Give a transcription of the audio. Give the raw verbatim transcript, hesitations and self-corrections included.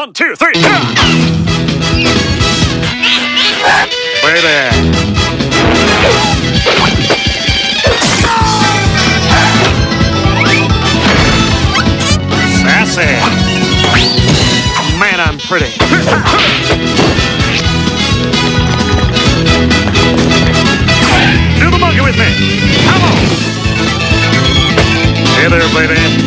One, two, three. Yeah. Baby. Sassy. Man, I'm pretty. Do the monkey with me. Come on. Hey there, baby.